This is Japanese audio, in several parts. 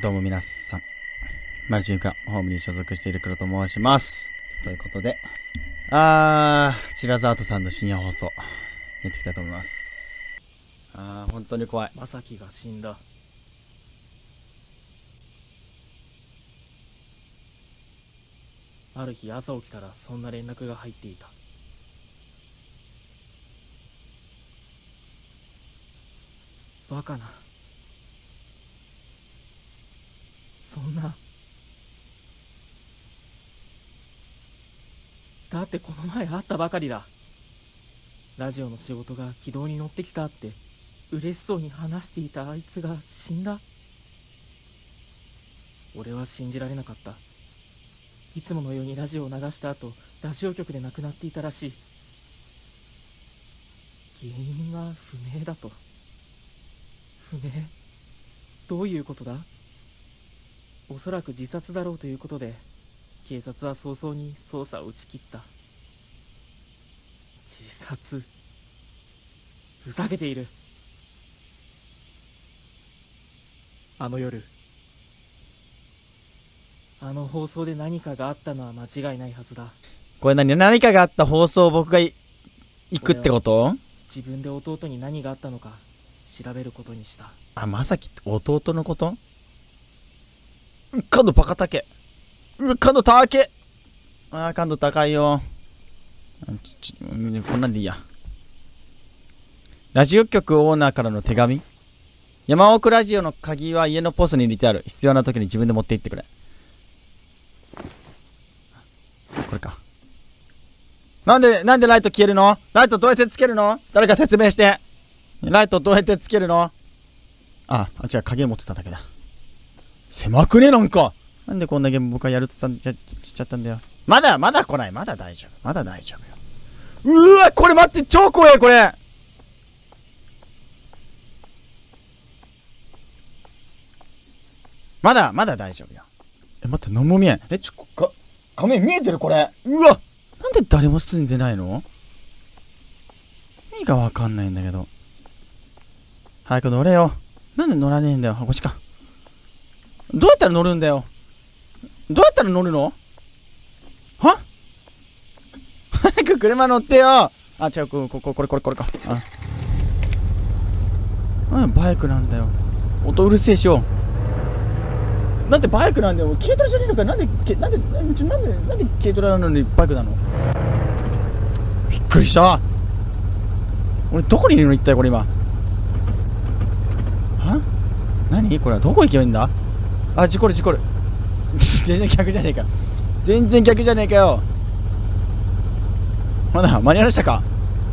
どうも皆さん、マルチインフラホームに所属している黒と申します。ということで、チラザートさんの深夜放送、やっていきたいと思います。本当に怖い。 まさきが死んだ。ある日朝起きたらそんな連絡が入っていた。バカな。そんな。だってこの前会ったばかりだ。ラジオの仕事が軌道に乗ってきたって嬉しそうに話していたあいつが死んだ。俺は信じられなかった。いつものようにラジオを流した後、ラジオ局で亡くなっていたらしい。原因は不明だと。不明？どういうことだ？おそらく自殺だろうということで、警察は早々に捜査を打ち切った。自殺？ふざけている。あの夜、あの放送で何かがあったのは間違いないはずだ。 これ何かがあった放送を僕が行くってこと？ 自分で弟に何があったのか調べることにした。 まさきって弟のこと？感度バカ高え。感度高え。感度高いよ。こんなんでいいや。ラジオ局オーナーからの手紙。山奥ラジオの鍵は家のポストに入れてある。必要な時に自分で持って行ってくれ。これか。なんでライト消えるの？ライトどうやってつけるの？誰か説明して。ライトどうやってつけるの？違う、鍵持ってただけだ。狭くねなんか。なんでこんなゲーム僕はやるって言っちゃったんだよ。まだ来ない。まだ大丈夫。まだ大丈夫よ。うわ、これ待って、超怖いこれ。まだ大丈夫よ。待って、何も見えん。画面見えてるこれ。うわ、なんで誰も住んでないの？意味がわかんないんだけど。早く乗れよ。なんで乗らねえんだよ。こっちか。どうやったら乗るんだよ。どうやったら乗るの？は？早く車乗ってよ。違う、これか。バイクなんだよ。音うるせえしよ。なんでバイクなんだよ。軽トラじゃねえのか。なんで軽トラなのにバイクなの？びっくりした。俺どこにいるの一体これ今。何これはどこ行けばいいんだ？事故る。全然逆じゃねえかよ。まだ間に合いましたか？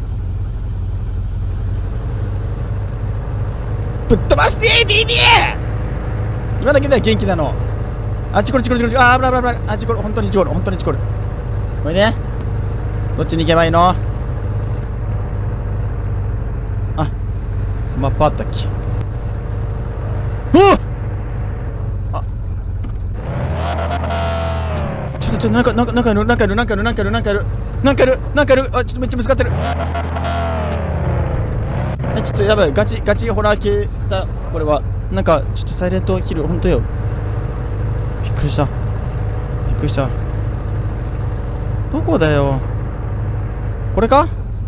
ぶっ飛ばして BB！ 今だけだよ元気なの。事故る。危ない。事故る。本当に事故る。これね。どっちに行けばいいの？マップあったっけ？ちょっとなんかいる。ちょっとめっちゃぶつかってる。ちょっとやばい。ガチホラー系だこれは。なんかちょっとサイレントヒル、ほんとよ。びっくりした。どこだよこれか？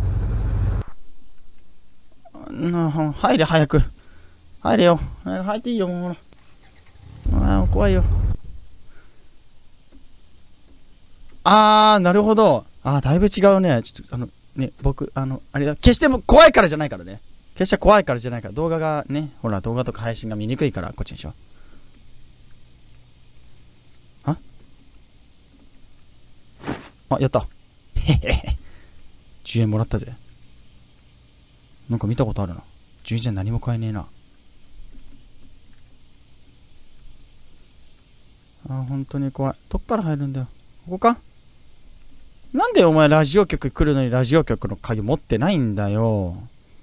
入れ、早く入れよ。入っていいよ。もう怖いよ。なるほど。だいぶ違うね。ちょっと僕あれだ。決しても怖いからじゃないからね。動画がね、ほら動画とか配信が見にくいからこっちにしよう。やった。へへへ。10円もらったぜ。なんか見たことあるな。10円じゃ何も買えねえな。本当に怖い。どっから入るんだよ。ここか？なんでお前ラジオ局来るのにラジオ局の鍵持ってないんだよ。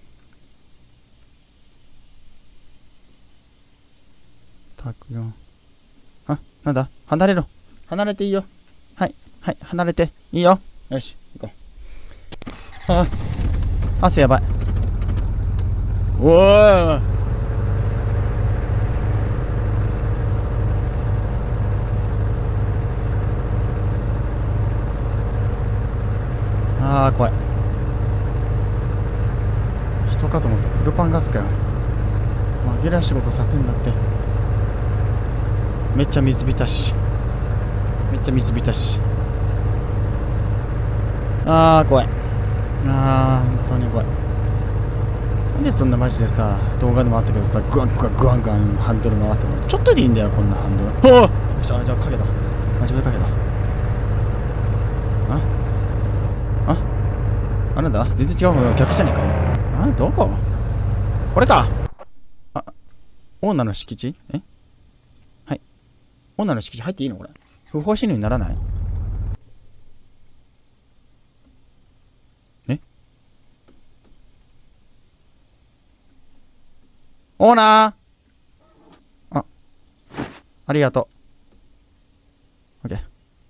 なんだ？離れろ。離れていいよ。はい、離れていいよ。よし、行こう。汗やばい。おー。 あー怖い。人かと思った。プロパンガスかよ。紛らわしいことさせんだって。めっちゃ水浸し。めっちゃ水浸し。あー怖い。あー本当に怖い。なんでそんなマジでさ、動画でもあったけどさ、グワングワングワングワンハンドル回すのちょっとでいいんだよ、こんなハンドル。おお、じゃあかけた。真面目でかけた。あなんだ、全然違う方が逆じゃねえか。どここれか。オーナーの敷地。はい。オーナーの敷地入っていいのこれ。不法侵入にならない？オーナー。ありがとう。オッケー。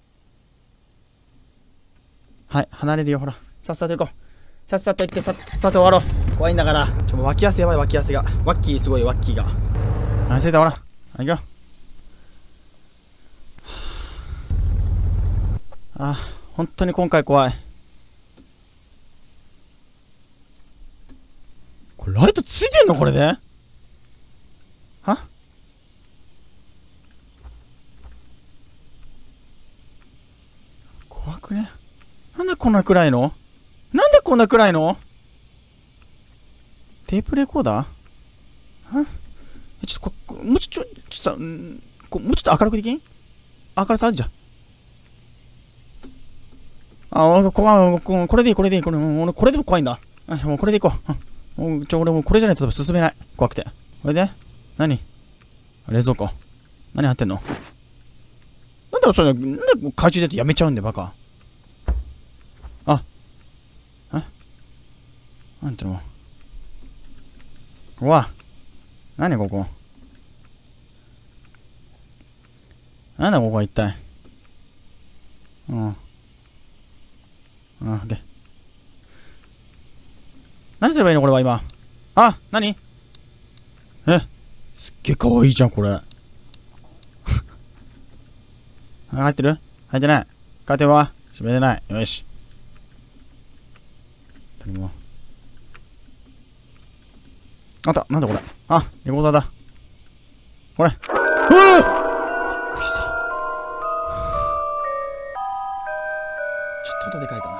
はい、離れるよ、ほら。さっさと行こう。さっさと行って、さっさと終わろう。怖いんだから。脇汗やばい、脇汗が。ワッキーすごい、ワッキーが。はい、着いた、ほら。行くよ。本当に今回怖い。これ、ライトついてんのこれで？怖くね？なんでこんな暗いの？なんでこんな暗いの？テープレコーダー？ちょっともうちょっとさ、もうちょっと明るくできん？明るさあるじゃん。これでいい、これでいい。俺これでも怖いんだ。もうこれでいこう。俺もうこれじゃないと進めない。怖くて。これで何？冷蔵庫。何入ってんの？なんでそれ、なんで懐中電灯やめちゃうんだよ、バカ。なんていうの？うわ。何ここ？なんだここは一体。で。何すればいいのこれは今。何？すっげえかわいいじゃん、これ。入ってる？入ってない。カーテンは閉めてない。よし。あった、なんだこれ。レコーダーだ。これ。びっくりした。ちょっと音でかいかな。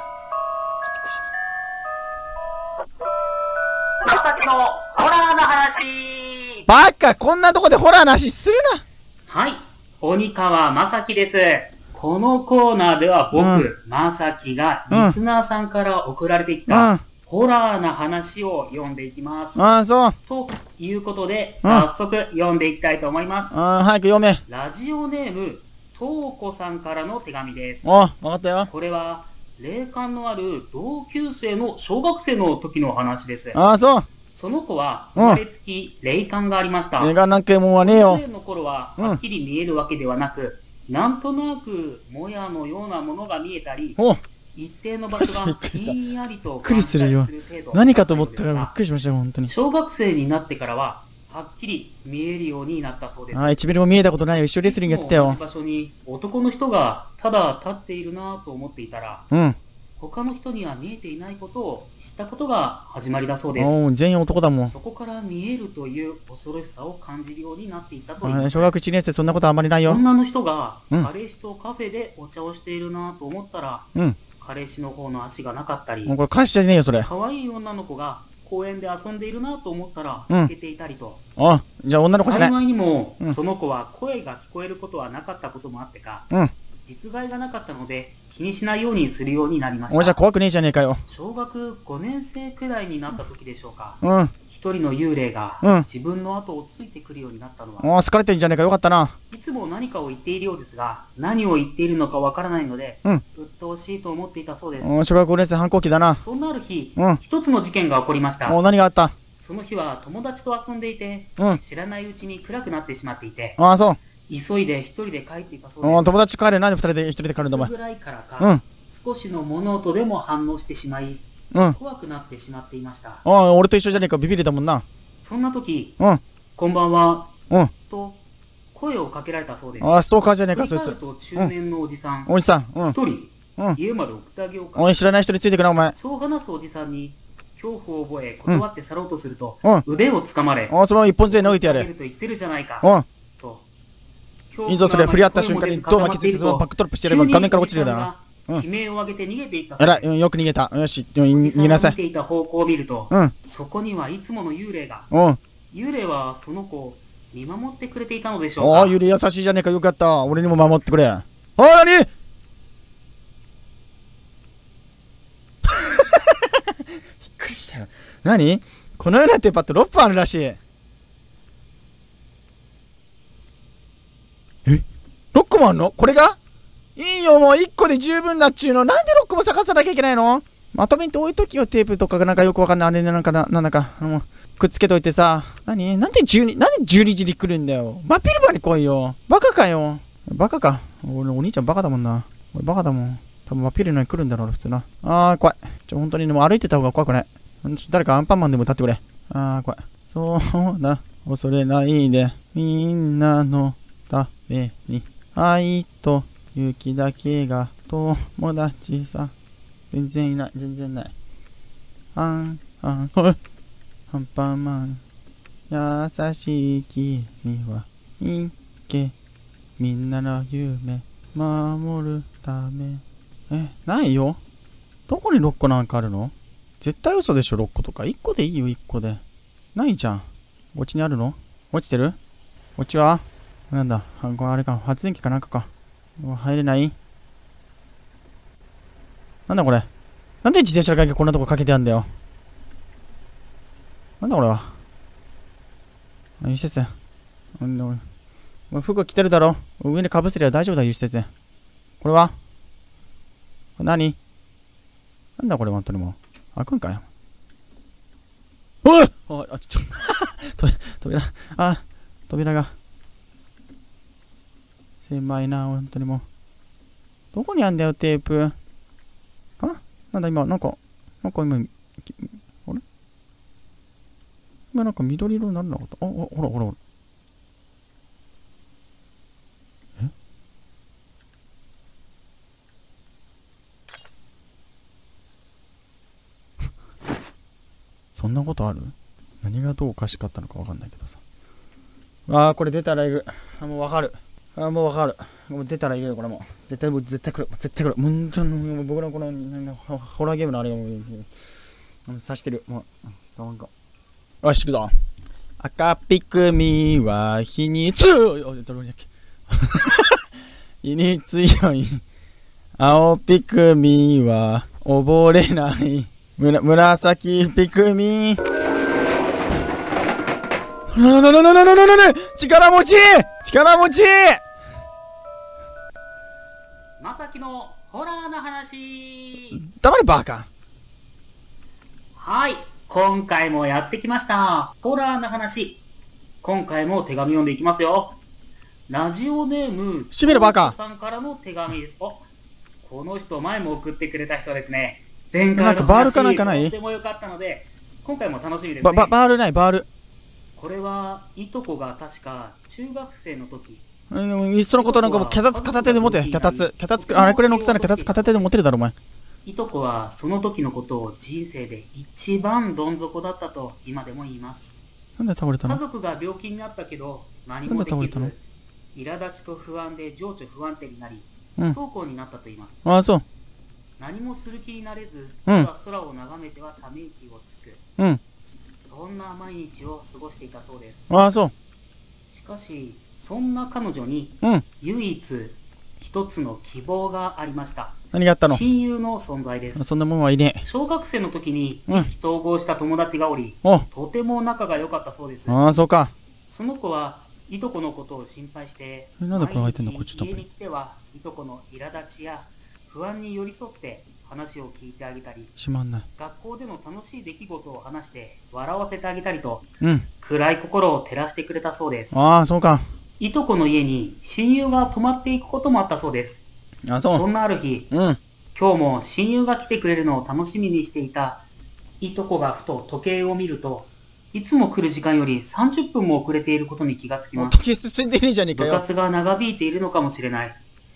まさきのホラーの話。 バカ、こんなとこでホラーの話するな。 はい、鬼川まさきです。このコーナーでは僕、まさきがリスナーさんから送られてきた、ホラーな話を読んでいきます。 そう。 ということで、早速読んでいきたいと思います。 早く読め。 ラジオネーム、とうこさんからの手紙です。 わかったよ。 これは、霊感のある同級生の小学生の時の話です。 そう。 その子は生まれつき霊感がありました。 霊感なんかもんはねえよ。 幼の頃ははっきり見えるわけではなく、なんとなくもやのようなものが見えたり、一定の場所がひんやりと感じたりする程度。 何かと思ったからびっくりしましたよ、本当に。 小学生になってからは、はっきり見えるようになったそうです。 1ミリも見えたことないよ。一緒レスリングやってたよ。 同じ場所に男の人がただ立っているなと思っていたら、他の人には見えていないことを知ったことが始まりだそうです。 全員男だもん。 そこから見えるという恐ろしさを感じるようになっていったと言います。 小学1年生そんなことあんまりないよ。 女の人が彼氏とカフェでお茶をしているなと思ったら、彼氏の方の足がなかったり、 これ彼氏じゃねえよそれ。 可愛い女の子が公園で遊んでいるなと思ったらつけていたりと。 じゃあ女の子じゃない。 幸いにも、その子は声が聞こえることはなかったこともあってか、実害がなかったので気にしないようにするようになりました。 じゃあ怖くねえじゃねえかよ。 小学5年生くらいになった時でしょうか。一人の幽霊が自分の後をついてくるようになったのは、 好かれてるんじゃねえか。よかったな。 いつも何かを言っているようですが、何を言っているのかわからないので、鬱陶しいと思っていたそうです。 小学5年生反抗期だな。 そんなある日、一つの事件が起こりました。 何があった？ その日は友達と遊んでいて、知らないうちに暗くなってしまっていて、 そう。 急いで一人で帰っていたそうです。 友達帰れ。なんで二人で一人で帰るんだお前。 ぐらいからか、少しの物音でも反応してしまい、怖くなってしまっていました。 俺と一緒じゃねえか。ビビりだもんな。 そんな時、こんばんは、と声をかけられたそうです。 ストーカーじゃねえかそいつ。 中年のおじさん、 おじさん、 一人うん。 家まで送ってあげようか。 おい、知らない人についてくな、お前。 そう話すおじさんに恐怖を覚え断って去ろうとすると、 うん。 腕を掴まれ、 お、そのまま一本杖に置いてやれ。 送ってあげると言ってるじゃないか。 うん。 といいぞ、それ。振り合った瞬間にドア巻きついてバックトラップしてやれば画面から落ちるだろ。 悲鳴を上げて逃げていったえらい、うん、よく逃げた。よし、逃げなさい。 見ていた方向を見ると、 うん。 そこにはいつもの幽霊が。 うん。 幽霊はその子を見守ってくれていたのでしょうか。 ああ、幽霊優しいじゃねえか。よかった。俺にも守ってくれ。ああ、なにびっくりしたよ。何このようなテーパって6本あるらしい。6個もあんのこれがいいよ、もう1個で十分だっちゅうの。なんで6個も探さなきゃいけないの？まとめて置いときよ、テープとかがなんかよくわかんない。あれなんかなんだか、くっつけといてさ。なんで12時に来るんだよ。真っ昼間に来いよ。バカかよ。バカか。俺、お兄ちゃんバカだもんな。俺バカだもん。多分真っ昼間に来るんだろう、普通な。あー、怖い。本当にでも歩いてた方が怖くない。誰かアンパンマンでも立ってくれ。あー、怖い。そうだ。恐れないで。みんなのために。愛と雪だけが友達さ。全然いない。全然ない。アンパンマン。優しい君はいけ。みんなの夢守るため。ないよ。どこに6個なんかあるの？絶対嘘でしょ、6個とか。1個でいいよ、1個で。ないじゃん。お家にあるの？落ちてる？お家は？なんだ、あれか、発電機かなんかか。入れない？なんだこれ。なんで自転車の鍵こんなとこかけてあんだよ。なんだこれは。輸出船。服着てるだろ。上にかぶせりゃ大丈夫だ、輸出船。これは何？なんだこれ、本当にもう。開くんかよ。おい！扉が。狭いな、本当にもう。どこにあんだよ、テープ。なんだ今、なんか今、あれ今なんか緑色にならなかった。ほら。そんなことある？何がどうおかしかったのかわかんないけどさ。これ出たらいる。もうわかる。もうわかる。もう出たらいるよ、これも。絶対来る。僕のこの、ホラーゲームのあれがもう、刺してる。もう、なんか。よし、行くぞ。赤ピクミは火に強い。火に強い。青ピクミは溺れない。紫ピクミ。力持ち！ まさきのホラーの話。 黙れバカ。 はい、今回もやってきました。ホラーの話。今回も手紙読んでいきますよ。ラジオネーム、 しめるバカさんからの手紙です。この人前も送ってくれた人ですね。前回のなんかバールかなんかない？ とても良かったので、今回も楽しみですね。 バールない、バール。 これはいとこが確か中学生の時。 いっそのことなんかもう脚立片手で持て。脚立、あれこれの大きさな脚立片手で持てるだろお前。 いとこはその時のことを人生で一番どん底だったと今でも言います。 なんで倒れたの？ 家族が病気になったけど何もできず、苛立ちと不安で情緒不安定になり、不登校になったと言います。 ああ、そう。 何もする気になれず、ただ空を眺めてはため息をつく。そんな毎日を過ごしていたそうです。 ああ、そう。 しかし、そんな彼女に、唯一一つの希望がありました。 何があったの？ 親友の存在です。 そんなもんはいねえ。 小学生の時に意気投合した友達がおり、とても仲が良かったそうです。 ああ、そうか。 その子はいとこのことを心配して、 なんでこれ入ってんの？ 毎日家に来てはいとこの苛立ちや不安に寄り添って話を聞いてあげたり、 しまんない。 学校での楽しい出来事を話して笑わせてあげたりと、 うん。 暗い心を照らしてくれたそうです。 ああ、そうか。 いとこの家に親友が泊まっていくこともあったそうです。 あ、そう。 そんなある日、 うん。 今日も親友が来てくれるのを楽しみにしていたいとこがふと時計を見ると、いつも来る時間より30分も遅れていることに気がつきます。 時計進んでねえじゃねえかよ。 部活が長引いているのかもしれない。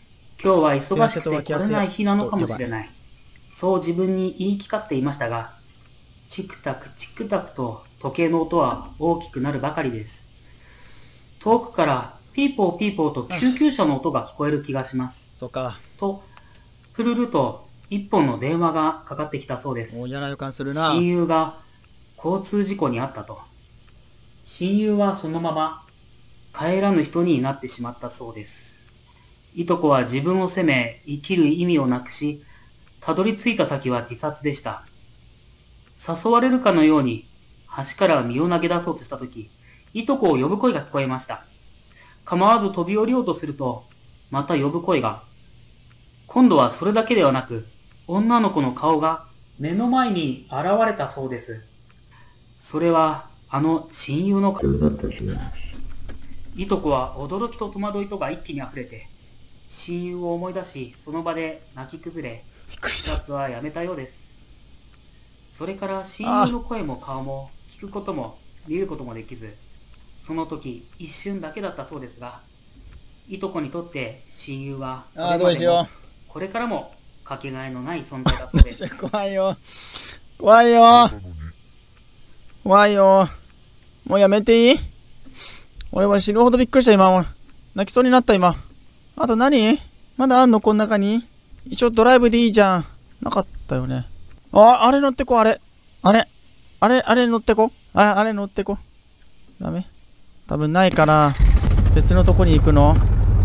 今日は忙しくて来れない日なのかもしれない。そう自分に言い聞かせていましたが、チクタクチクタクと時計の音は大きくなるばかりです。遠くからピーポーピーポーと救急車の音が聞こえる気がします。 そうか。 と、プルルと一本の電話がかかってきたそうです。 もう嫌な予感するな。 親友が交通事故に遭ったと。親友はそのまま帰らぬ人になってしまったそうです。いとこは自分を責め、生きる意味をなくし、たどり着いた先は自殺でした。誘われるかのように橋から身を投げ出そうとしたとき、いとこを呼ぶ声が聞こえました。構わず飛び降りようとすると、また呼ぶ声が。今度はそれだけではなく、女の子の顔が目の前に現れたそうです。それは、あの親友の顔だったしね。いとこは驚きと戸惑いとが一気に溢れて、親友を思い出し、その場で泣き崩れ、自殺はやめたようです。それから親友の声も顔も聞くことも見ることもできず、その時一瞬だけだったそうですが、いとこにとって親友はこれまでもこれからもかけがえのない存在だそうです。 怖いよ。怖いよ。怖いよ。もうやめていい？俺は死ぬほどびっくりした今。泣きそうになった今。あと何？まだあんのこの中に？一応ドライブでいいじゃん。なかったよね。あれ乗ってこ、あれ乗ってこ。あれ乗ってこ。ダメ？多分ないから、別のとこに行くの？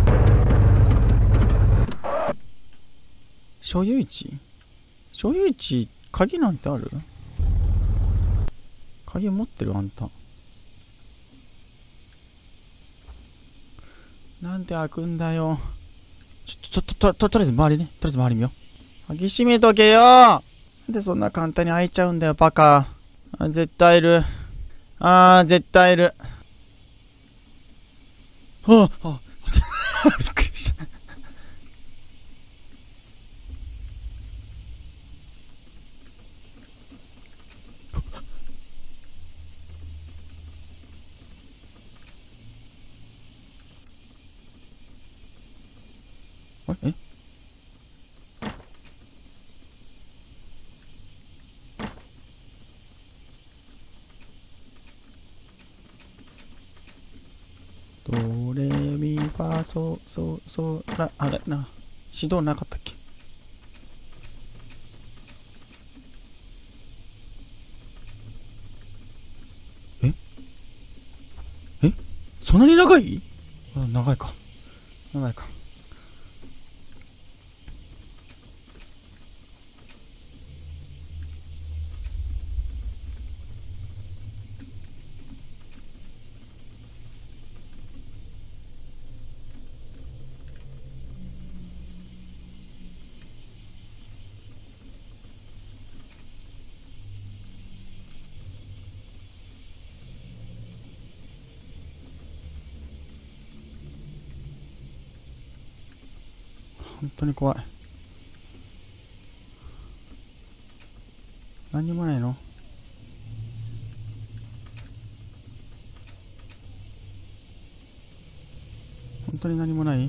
所有地、鍵なんてある？鍵持ってるあんた。なんで開くんだよ。とりあえず周りね。とりあえず周り見よう。鍵閉めとけよ。なんでそんな簡単に開いちゃうんだよ、バカ。絶対いる。絶対いる。びっくりした。え？ドレミファソラ、あれな、指導なかったっけ？えそんなに長い？長いか。本当に怖い。何にもないの？本当に何もない？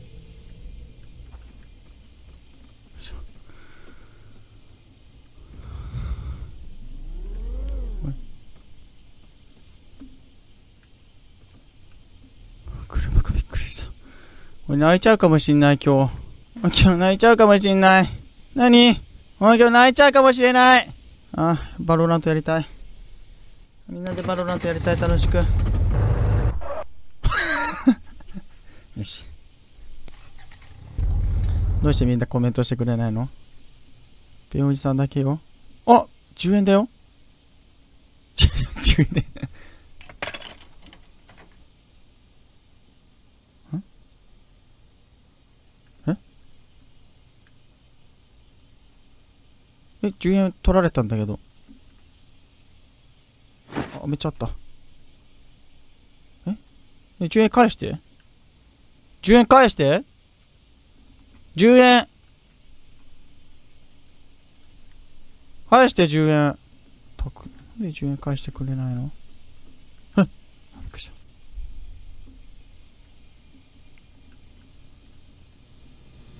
車がびっくりした。俺泣いちゃうかもしんない今日泣いちゃうかもしんない。何？今日泣いちゃうかもしれない。バロラントやりたい。みんなでバロラントやりたい、楽しく。よし。どうしてみんなコメントしてくれないの？ペンおじさんだけよ。10円だよ。10円で。10円取られたんだけど。めっちゃあった。10円返して。10円返して。10円返して10円。なんで10円返してくれないの？びっくりした。 10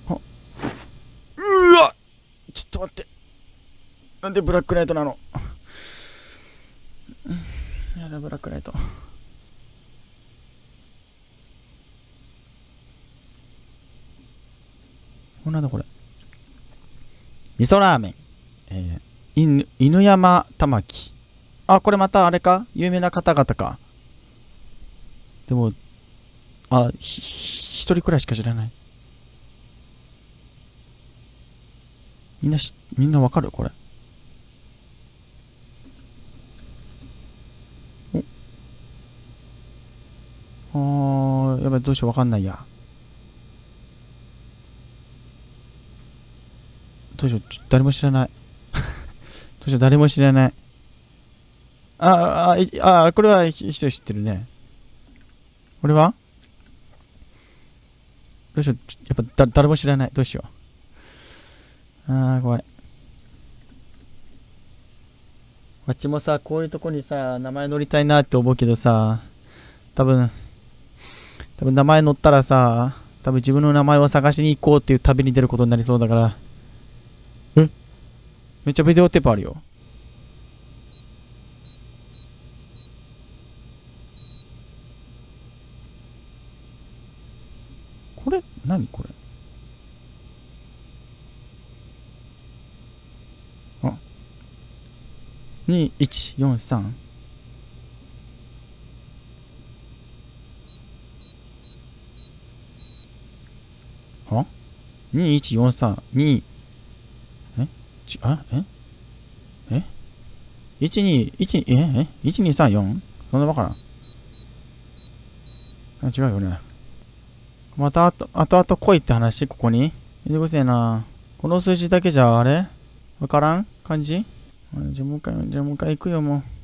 なんでブラックライトなの。やだ、ブラックライト。なんだこれ。味噌ラーメン。犬山玉木。あ、これまたあれか、有名な方々か。でも、一人くらいしか知らない。みんなわかるこれ。やばい、どうしよう、わかんないや。どうしよう、誰も知らない。どうしよう、誰も知らない。これは一人知ってるね。これはどうしよう、やっぱ誰も知らない。どうしよう。怖い。こっちもさ、こういうとこにさ、名前乗りたいなって思うけどさ、多分名前乗ったらさ、多分自分の名前を探しに行こうっていう旅に出ることになりそうだから。めっちゃビデオテープあるよ。これ何これ。2143。21432。1234？ そんなわからん。違うよね。また後々来いって話、ここに。めんどくせえな。この数字だけじゃあれわからん感じ？じゃあもう一回行くよ、もう。